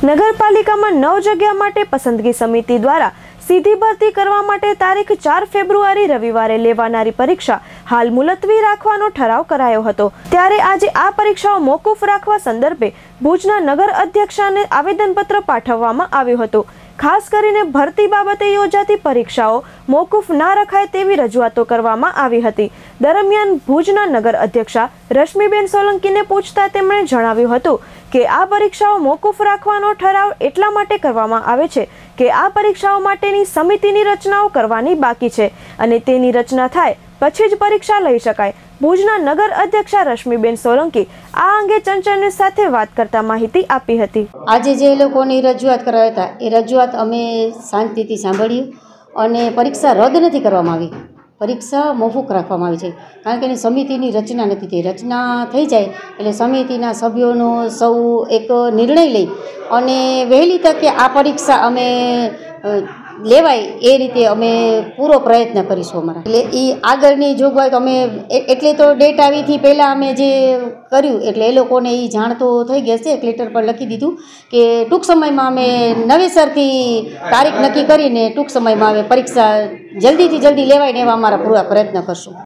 નગરપાલિકામાં 9 જગ્યા માટે પસંદગી સમિતિ દ્વારા સીધી ભરતી કરવા માટે તારીખ 4 ફેબ્રુઆરી રવિવારે લેવાનારી પરીક્ષા હાલ મુલતવી રાખવાનો ઠરાવ કરાયો હતો। ત્યારે આજે આ પરીક્ષાઓ મોકૂફ રાખવા સંદર્ભે ભુજના નગર અધ્યક્ષાને આવેદનપત્ર પાઠવવામાં આવ્યું હતું। ખાસ કરીને ભરતી બાબતે યોજાતી પરીક્ષાઓ મોકૂફ ના રખાય તેવી રજૂઆતો કરવામાં આવી હતી। દરમિયાન ભુજના નગર અધ્યક્ષા રશ્મિબેન સોલંકીને પૂછતા તેમણે જણાવ્યું હતું કે આ પરીક્ષાઓ મોકૂફ રાખવાનો ઠરાવ એટલા માટે કરવામાં આવે છે કે આ પરીક્ષાઓ માટેની સમિતિની રચનાઓ કરવાની બાકી છે અને તેની રચના થાય પછી જ પરીક્ષા લઈ શકાય। ભુજના નગર અધ્યક્ષા રશ્મિબેન સોલંકી આ અંગે ચંચળ ન્યૂઝ સાથે વાત કરતા માહિતી આપી હતી। આજે જે લોકોની રજૂઆત કરાયા હતા એ રજૂઆત અમે શાંતિથી સાંભળ્યું અને પરીક્ષા રદ નથી કરવામાં આવી, પરીક્ષા મોકૂફ રાખવામાં આવી છે કારણ કે એની સમિતિની રચના નથી થઈ। રચના થઈ જાય એટલે સમિતિના સભ્યોનો સૌ એક નિર્ણય લઈ અને વહેલી તકે આ પરીક્ષા અમે લેવાય એ રીતે અમે પૂરો પ્રયત્ન કરીશું અમારા। એટલે એ આગળની જોગવાઈ તો અમે એટલે તો ડેટ આવીથી પહેલાં અમે જે કર્યું એટલે એ લોકોને એ જાણ તો થઈ ગઈ હશે। એક લેટર પર લખી દીધું કે ટૂંક સમયમાં અમે નવેસરથી તારીખ નક્કી કરીને ટૂંક સમયમાં અમે પરીક્ષા જલ્દીથી જલ્દી લેવાય ને એવા અમારા પૂરા પ્રયત્ન કરશું।